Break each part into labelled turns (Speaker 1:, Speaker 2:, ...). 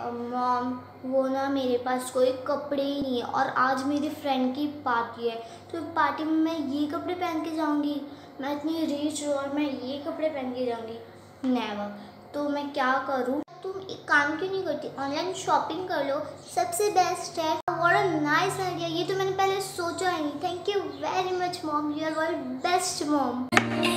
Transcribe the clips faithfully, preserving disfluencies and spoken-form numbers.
Speaker 1: Mom वो ना मेरे पास कोई कपड़े ही नहीं है और आज मेरी फ्रेंड की पार्टी है, तो पार्टी में मैं ये कपड़े पहन के जाऊंगी? मैं इतनी रिच हूँ और मैं ये कपड़े पहन के जाऊंगी? नेवर। तो मैं क्या करूँ? तुम एक काम क्यों नहीं करती, ऑनलाइन शॉपिंग कर लो, सबसे बेस्ट है। व्हाट अ नाइस आइडिया, ये तो मैंने पहले सोचा ही नहीं। Thank you very much mom, you are world best mom.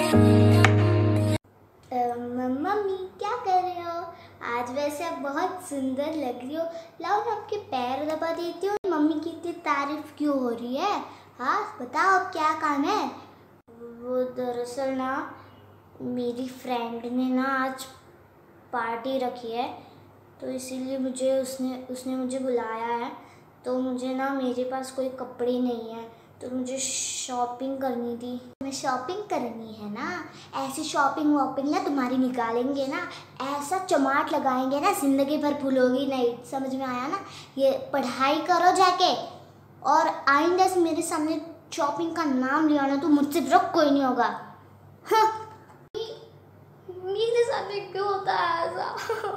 Speaker 1: Mummy क्या कर रहे हो? आज वैसे आप बहुत सुंदर लग रही हो, लाओ मैं आपके पैर दबा देती हूँ। मम्मी की इतनी तारीफ क्यों हो रही है? हाँ बताओ अब क्या काम है? वो दरअसल ना मेरी फ्रेंड ने ना आज पार्टी रखी है, तो इसीलिए मुझे उसने उसने मुझे बुलाया है। तो मुझे ना मेरे पास कोई कपड़े नहीं है, तो मुझे शॉपिंग करनी थी। मैं शॉपिंग करनी है ना, ऐसी शॉपिंग वॉपिंग ना तुम्हारी निकालेंगे ना, ऐसा चमाट लगाएंगे ना, जिंदगी भर भूलोगी नहीं। समझ में आया ना? ये पढ़ाई करो जाके, और आइंदा से मेरे सामने शॉपिंग का नाम लिया ना तो मुझसे ब्रोक कोई नहीं होगा। हाँ। मेरे सामने क्यों होता है ऐसा?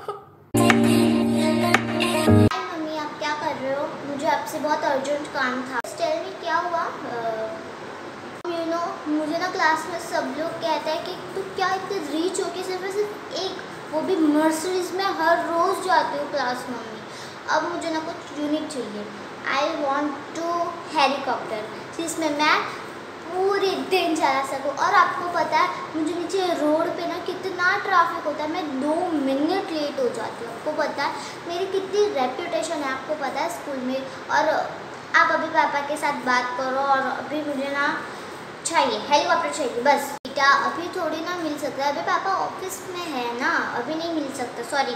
Speaker 1: मम्मी आप क्या कर रहे हो? मुझे आपसे बहुत अर्जेंट काम था। टेल मी क्या हुआ? यू नो मुझे ना क्लास में सब लोग कहते हैं कि तू क्या इतनी रीच हो कि सिर्फ सिर्फ एक, वो भी मर्सिडीज में हर रोज़ जाती हूँ क्लास। मम्मी अब मुझे ना कुछ यूनिक चाहिए। आई वॉन्ट टू हेलीकॉप्टर जिसमें मैं पूरे दिन चला सकूँ। और आपको पता है मुझे नीचे रोड पे ना कितना ट्रैफिक होता है, मैं दो मिनट लेट हो जाती हूँ। आपको पता है मेरी कितनी रेप्यूटेशन है, आपको पता है स्कूल में। और आप अभी पापा के साथ बात करो, और अभी मुझे ना चाहिए हेलीकॉप्टर चाहिए बस। बेटा अभी थोड़ी ना मिल सकता है, अभी पापा ऑफिस में है ना, अभी नहीं मिल सकता, सॉरी।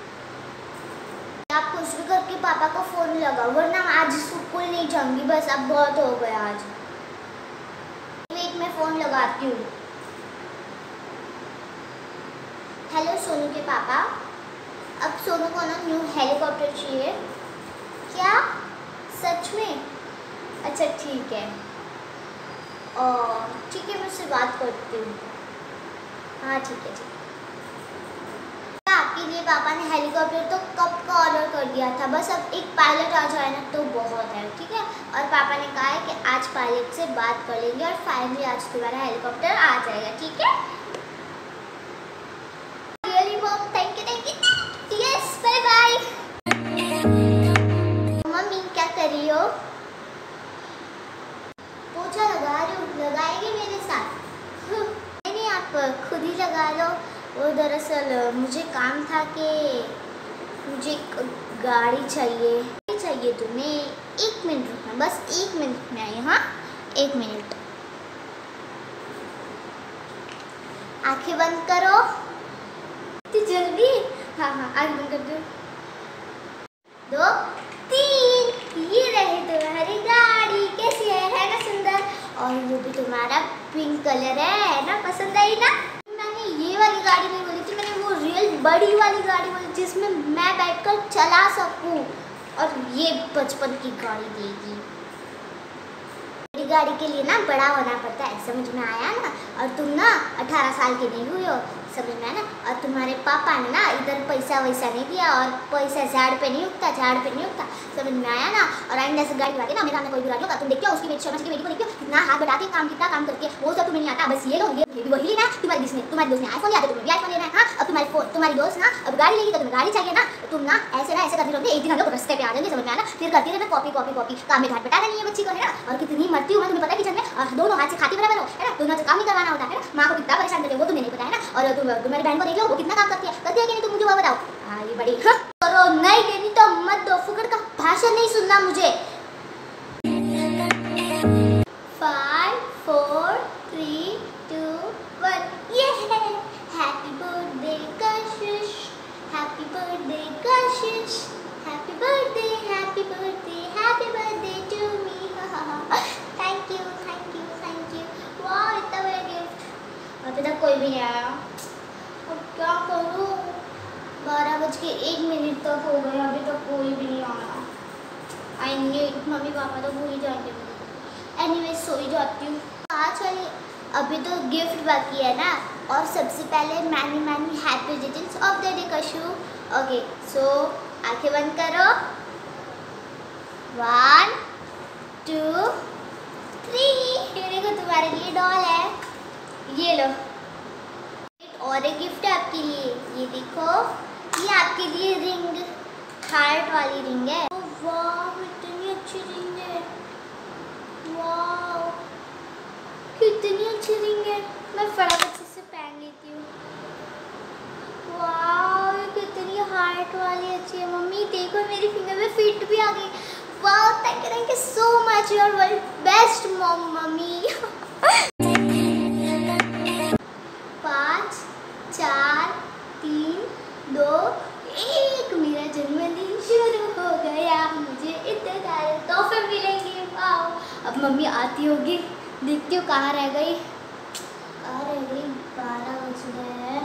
Speaker 1: आप कुछ भी करके पापा को फ़ोन लगाओ, वरना आज स्कूल नहीं जाऊँगी बस। अब बहुत हो गया आज। वेट मैं फ़ोन लगाती हूँ। हेलो सोनू के पापा, अब सोनू को ना न्यू हेलीकॉप्टर चाहिए। क्या सच में? अच्छा ठीक है, और ठीक है मैं उससे बात करती हूँ। हाँ ठीक है ठीक है। आपके लिए पापा ने हेलीकॉप्टर तो कब का ऑर्डर कर दिया था, बस अब एक पायलट आ जाए ना तो बहुत है। ठीक है, और पापा ने कहा है कि आज पायलट से बात कर लेंगे और फाइनली आज तुम्हारा हेलीकॉप्टर आ जाएगा। ठीक है, really mom, thank you thank you. Yes bye bye. Mummy क्या कर रही हो? पोछा लगा रही हूँ, लगाएगी मेरे साथ? नहीं नहीं आप खुद ही लगा लो। वो दरअसल मुझे काम था कि मुझे एक गाड़ी चाहिए। चाहिए तुम्हें? एक मिनट रुकना, बस एक मिनट में आई। हाँ एक मिनट। आंखें बंद करो। इतनी जल्दी? हाँ हाँ आंखें बंद कर दो। दो तीन, ये रहे तुम्हारी गाड़ी। कैसी है? है ना सुंदर? और वो भी तुम्हारा पिंक कलर है, है ना? पसंद आई ना? मैंने ये वाली गाड़ी नहीं बोली थी, मैंने वो रियल बड़ी वाली गाड़ी बोली जिसमें मैं बैठकर चला सकूं, और ये बचपन की गाड़ी देगी। बड़ी गाड़ी के लिए ना बड़ा होना पड़ता है, समझ में आया ना? और तुम ना अठारह साल के नहीं हुई हो, समझ में आया ना? और तुम्हारे पापा ने ना इधर पैसा वैसा नहीं दिया, और पैसा झाड़ पे नहीं उगता, झाड़ पे नहीं उगता, समझ में आया ना? और आइंदा से गाड़ी बढ़ाते ना, मेरे सामने कोई भी गाड़ी होगा तुम देखते हो, उसकी बेटी शर्मा की बेटी को देखते हो कितना हाथ बढ़ाती है, काम कितना काम करती है, वो सब तुम्हें नहीं आता। बस ये लो, ये वही लेना है। तुम्हारे दोस्त ने तुम्हारे दोस्त ने आईफोन लिया, तुम्हें भी आईफोन लेना है। हाँ अब तुम्हारे फोन तुम्हारी दोस्त ना अब गाड़ी लेगी तो तुम्हें गाड़ी चाहिए ना। तुम ना ऐसे ना ऐसे करती रहोगे, एक दिन हम लोग रास्ते पे आ जाएंगे, समझ में आया ना? फिर करती रहना कॉपी कॉपी कॉपी, काम में घाट बैठा नहीं है बच्ची को, है ना? और कितनी मरती हूँ मैं, तुम्हें पता है किचन में, और दोनों हाथ से खाती बराबर हो, है ना? दोनों से काम नहीं करवाना होता है ना? माँ को कितना परेशान करते हो वो तुम्हें नहीं पता है ना? और तुम तुम्हारी बहन को देख लो, वो कितना काम करती है, करती है कि नहीं? तुम मुझे वो बताओ। हाँ ये बड़ी करो, नहीं देनी तो मत दो, फुकड़ का भाषण नहीं सुनना मुझे। Five four three two one, ये है happy birthday Kashish, happy birthday Kashish, happy birthday happy birthday happy birthday to me. Thank you thank you thank you. वाह इतना बड़ा गिफ्ट। अभी तक कोई भी नहीं आया, अब क्या करूँ? बारह बज के एक मिनट तक हो गए, अभी तक कोई भी नहीं आया। आई नीड, मम्मी पापा तो भूल ही जाते हैं। एनीवे सो ही जाती हूँ। आज वाली अभी तो गिफ्ट बाकी है ना, और सबसे पहले many many happy returns of the day Kashu. Okay so आंखें बंद करो। One two three. ये देखो तुम्हारे लिए डॉल है, ये लो। और एक गिफ्ट है आपके लिए, ये देखो, ये आपके लिए रिंग, हार्ट वाली रिंग है। वाह इतनी अच्छी रिंग है, वाह कितनी अच्छी रिंग है। मैं फटाफट से पहन लेती हूँ। वाह कितनी हार्ट वाली अच्छी है। मम्मी देखो मेरी फिंगर में फिट भी आ गई। वाह thank you thank you so much, you are very best mom mummy. पाँच चार तीन दो एक, मेरा जन्मदिन शुरू हो गया, मुझे इतने सारे तोहफे मिलेंगे। वाह अब मम्मी आती होगी, देखती हूँ कहाँ रह गई, कहाँ रह गई। बारह बज गए हैं,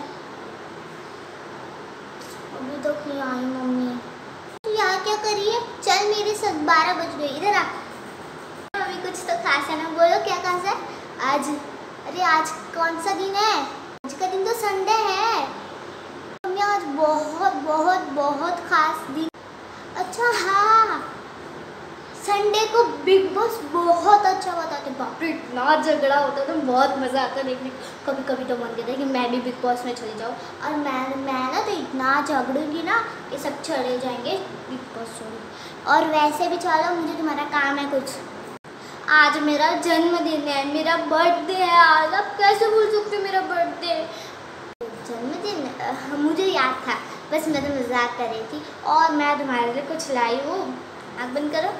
Speaker 1: अभी तक नहीं आई मम्मी। तो यहाँ क्या करिए, चल मेरे साथ, बारह बज गए, इधर आ। मम्मी कुछ तो खास है ना, बोलो क्या खास है आज। अरे आज कौन सा दिन है, आज का दिन तो संडे है मम्मी, आज बहुत बहुत बहुत खास दिन। अच्छा हाँ, संडे को बिग बॉस बहुत अच्छा बताते, बाप रे इतना झगड़ा होता था, बहुत मज़ा आता देखने। कभी कभी तो मन करता है कि मैं भी बिग बॉस में चली जाऊँ, और मैं मैं ना तो इतना झगड़ूंगी ना कि सब चले जाएंगे बिग बॉस छोड़। और वैसे भी चलो, मुझे तुम्हारा काम है कुछ। आज मेरा जन्मदिन है, मेरा बर्थडे है आज, आप कैसे भूल सकते हो मेरा बर्थडे। जन्मदिन मुझे याद था, बस मैं तो मजाक कर रही थी। और मैं तुम्हारे लिए कुछ लाई हूँ, आँख बंद करो।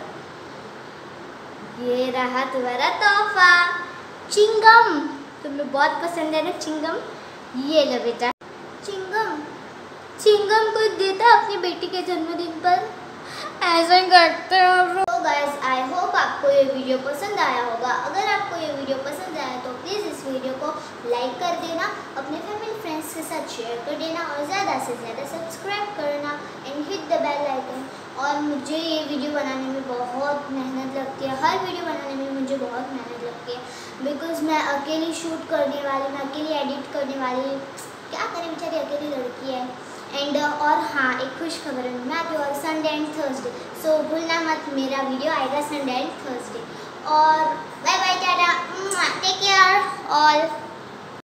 Speaker 1: ये रहा तुम्हारा तोहफा, चिंगम। तुम्हें बहुत पसंद है ना चिंगम, ये लो बेटा चिंगम। चिंगम कोई देता अपनी बेटी के जन्मदिन पर, ऐसा ही करते हैं। तो गाइस आई होप आपको ये वीडियो पसंद आया होगा। अगर आपको ये वीडियो पसंद आया तो प्लीज़ इस वीडियो को लाइक कर देना, अपने फैमिली फ्रेंड्स के साथ शेयर कर देना, और ज़्यादा से ज़्यादा सब्सक्राइब करना and hit the bell icon. और मुझे ये वीडियो बनाने में बहुत मेहनत लगती है, हर वीडियो बनाने में मुझे बहुत मेहनत लगती है, बिकॉज़ मैं अकेली शूट करने वाली, मैं अकेली एडिट करने वाली, क्या करें बेचारी अकेली लड़की है। एंड uh, और हाँ एक खुश खबर है, मैं आती हूँ संडे एंड थर्सडे, सो भूलना मत, मेरा वीडियो आएगा संडे एंड थर्सडे। और bye bye tata, take care all.